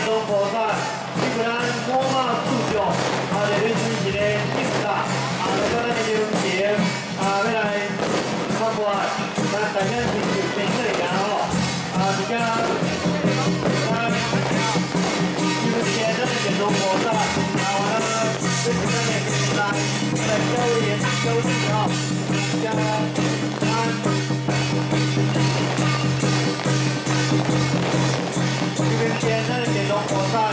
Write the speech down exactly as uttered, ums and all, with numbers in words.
龙菩萨，你个咱五马四将，啊，来对阵一个警察，啊，来到咱的面前，啊，要来参观，咱大家是就平时个吼，啊，而且，啊，就是现在的面龙菩萨，啊，完了，对阵咱的警察，来教练教练吼，加啊。 这边天上的电动火车。